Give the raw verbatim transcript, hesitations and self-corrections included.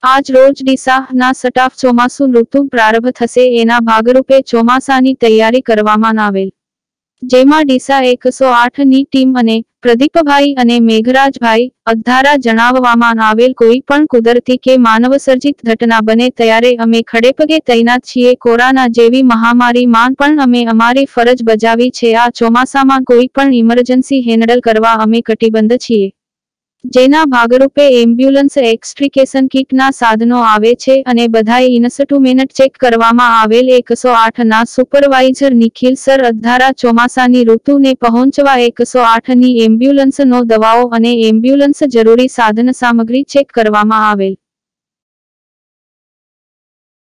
આજ રોજ ડીસાના સ્ટાફ ચોમાસુ ઋતુ પ્રારંભ થશે એના ભાગરૂપે ચોમાસાની તૈયારી કરવામાં આવેલ, જેમાં ડીસા એકસો આઠ ની ટીમ અને પ્રદીપભાઈ અને મેઘરાજભાઈ અધારા જણાવવામાં આવેલ કોઈ પણ કુદરતી કે માનવસર્જિત ઘટના બને ત્યારે અમે ખડેપગે તૈનાત છીએ. કોરોના જેવી મહામારીમાં પણ અમે અમારી ફરજ બજાવી છે. આ ચોમાસામાં કોઈ પણ ઇમરજન્સી હેન્ડલ કરવા અમે કટિબદ્ધ છીએ, જેના ભાગરૂપે એમ્બ્યુલન્સ એક્સ્ટ્રીકેશન કિટના સાધનો આવે છે અને બધાએ ઇન્સ્ટ્રુમેન્ટ ચેક કરવામાં આવેલ. એકસો આઠ ના સુપરવાઇઝર નિખિલ સર અધારા ચોમાસાની ઋતુને પહોંચવા એકસો આઠ ની એમ્બ્યુલન્સનો દવાઓ અને એમ્બ્યુલન્સ જરૂરી સાધન સામગ્રી ચેક કરવામાં આવેલ.